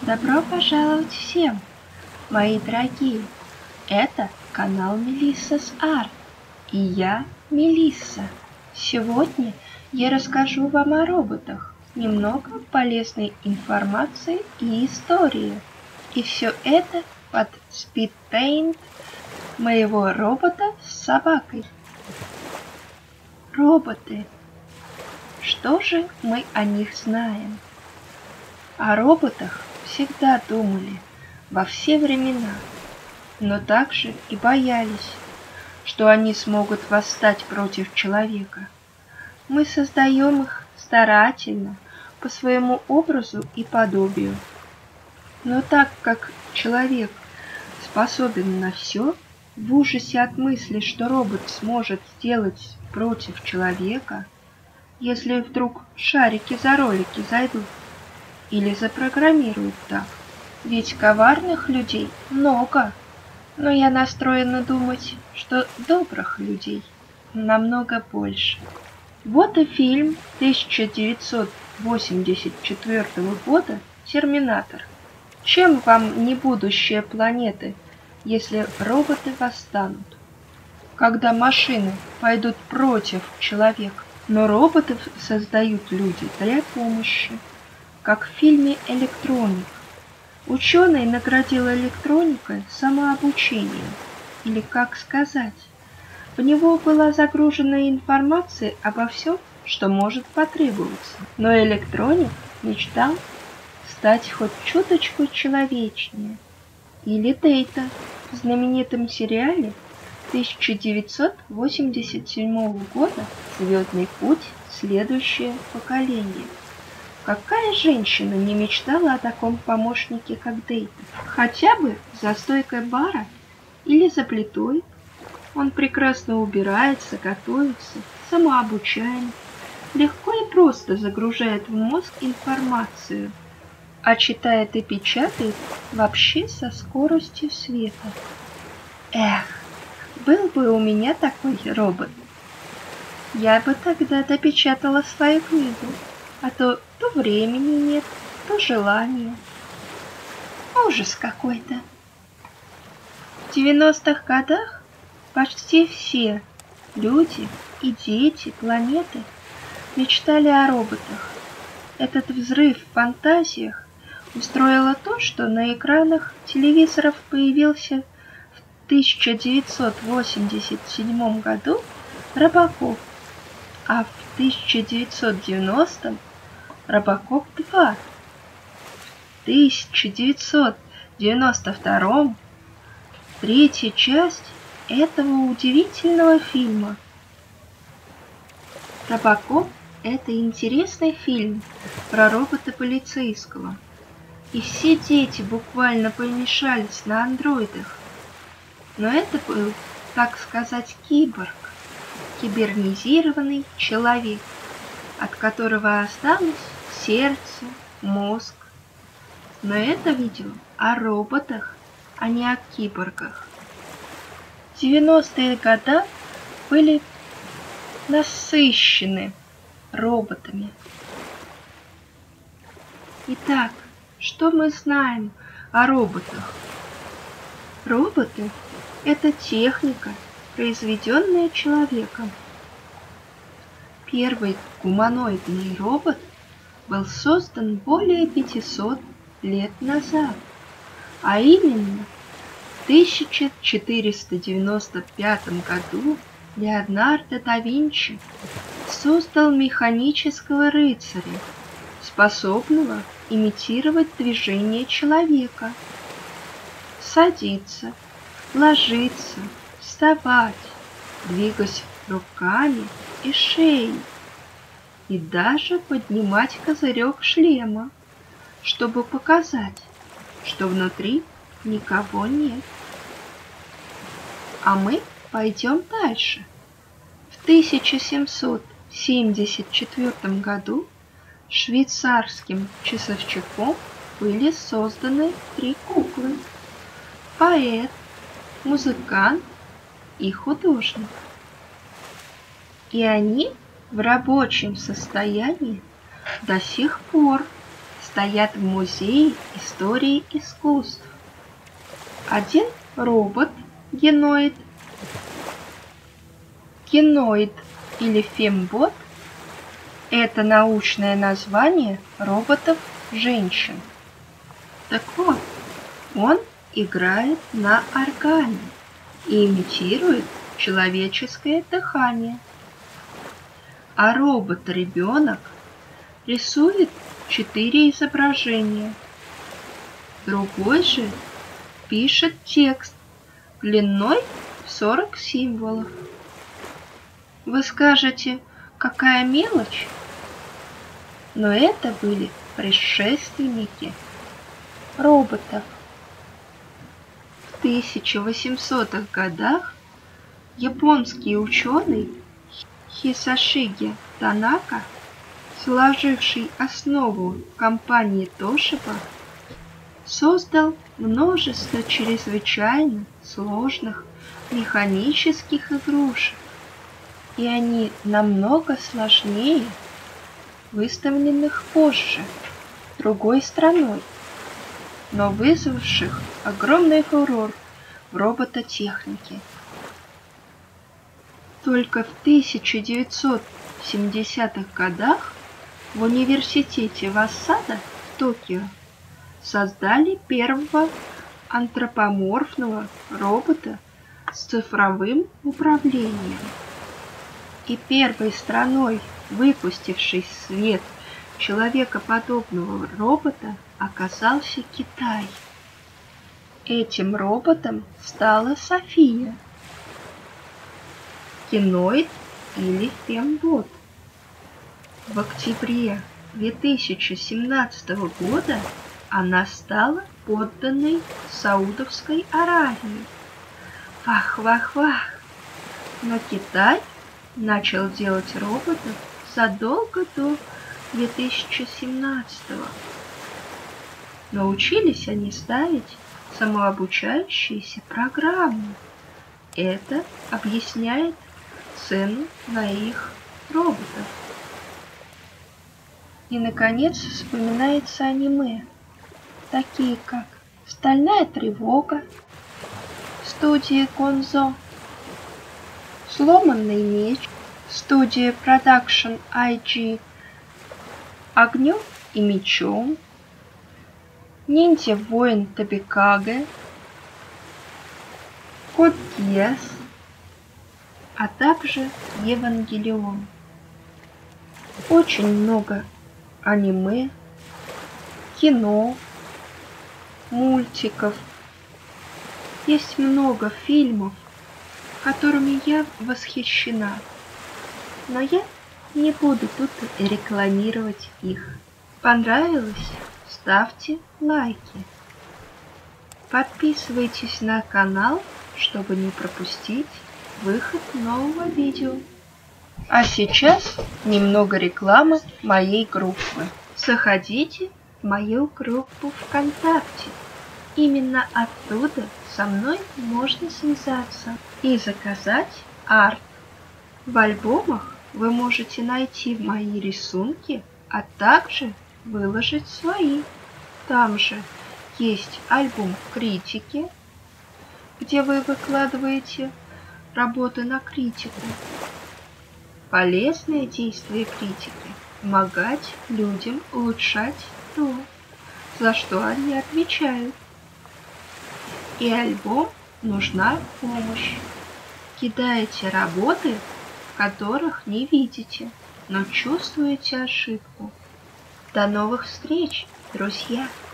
Добро пожаловать всем, мои дорогие! Это канал Мелиссас Арт, и я Мелисса. Сегодня я расскажу вам о роботах, немного полезной информации и истории. И все это под спидпейнт моего робота с собакой. Роботы. Что же мы о них знаем? О роботах всегда думали во все времена, но также и боялись, что они смогут восстать против человека. Мы создаем их старательно, по своему образу и подобию. Но так как человек способен на все, в ужасе от мысли, что робот сможет сделать против человека, если вдруг шарики за ролики зайдут или запрограммируют так, ведь коварных людей много, но я настроена думать, что добрых людей намного больше. Вот и фильм 1984 года «Терминатор». Чем вам не будущее планеты, если роботы восстанут? Когда машины пойдут против человека, но роботов создают люди для помощи, как в фильме «Электроник». Ученый наградил электроникой самообучением, или как сказать, в него была загружена информация обо всем, что может потребоваться. Но электроник мечтал стать хоть чуточку человечнее. Или Дейта в знаменитом сериале 1987 года «Звездный путь. Следующее поколение». Какая женщина не мечтала о таком помощнике, как Дейта? Хотя бы за стойкой бара или за плитой. Он прекрасно убирается, готовится, самообучаем, легко и просто загружает в мозг информацию, а читает и печатает вообще со скоростью света. Эх, был бы у меня такой робот. Я бы тогда допечатала свою книгу, а то времени нет, то желания. Ужас какой-то. В 90-х годах почти все люди и дети планеты мечтали о роботах. Этот взрыв в фантазиях устроило то, что на экранах телевизоров появился в 1987 году Робокоп, а в 1990 Робокоп 2. В 1992 третья часть этого удивительного фильма. Робокоп – это интересный фильм про робота полицейского. И все дети буквально помешались на андроидах. Но это был, так сказать, киборг, кибернизированный человек, от которого осталось сердце, мозг. Но это видео о роботах, а не о киборгах. 90-е годы были насыщены роботами. Итак, что мы знаем о роботах? Роботы – это техника, произведенная человеком. Первый гуманоидный робот был создан более 500 лет назад, а именно в 1495 году Леонардо да Винчи создал механического рыцаря, способного имитировать движение человека, садиться, ложиться, вставать, двигать руками и шеей, и даже поднимать козырек шлема, чтобы показать, что внутри никого нет. А мы пойдем дальше. В 1774 году швейцарским часовщиком были созданы 3 куклы: поэт, музыкант и художник. И они в рабочем состоянии до сих пор стоят в Музее истории искусств. Один робот, геноид или фембот – это научное название роботов-женщин. Так вот, он играет на органе и имитирует человеческое дыхание. А робот-ребенок рисует 4 изображения. Другой же пишет текст длиной в 40 символов. Вы скажете, какая мелочь? Но это были предшественники роботов. В 1800-х годах японский ученый Хисашиге Танака, сложивший основу компании Toshiba, создал множество чрезвычайно сложных механических игрушек, и они намного сложнее выставленных позже другой страной, но вызвавших огромный фурор в робототехнике. Только в 1970-х годах в университете Васада в Токио создали первого антропоморфного робота с цифровым управлением. И первой страной, выпустившей в свет человекоподобного робота, оказался Китай. Этим роботом стала София, геноид или фембот. В октябре 2017 года она стала подданной Саудовской Аравии. Вах-вах-вах! Но Китай начал делать роботов задолго до 2017-го. Научились они ставить самообучающиеся программы. Это объясняет цену на их роботов. И, наконец, вспоминается аниме, такие как «Стальная тревога», студия Гонзо, «Сломанный меч», студия Production IG, «Огнем и мечом», «Ниндзя-воин Табикаге», «Код Гиас», а также «Евангелион». Очень много аниме, кино, мультиков. Есть много фильмов, которыми я восхищена, но я не буду тут рекламировать их. Понравилось? Ставьте лайки. Подписывайтесь на канал, чтобы не пропустить выход нового видео. А сейчас немного рекламы моей группы. Заходите в мою группу ВКонтакте. Именно оттуда со мной можно связаться и заказать арт. В альбомах вы можете найти мои рисунки, а также выложить свои. Там же есть альбом критики, где вы выкладываете работы на критику. Полезное действие критики – помогать людям улучшать то, за что они отвечают. И альбом «Нужна помощь». Кидаете работы, в которых не видите, но чувствуете ошибку. До новых встреч, друзья!